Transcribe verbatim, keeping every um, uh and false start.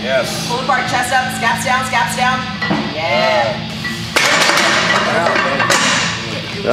Yes. Pull apart, chest up, scaps down, scaps down.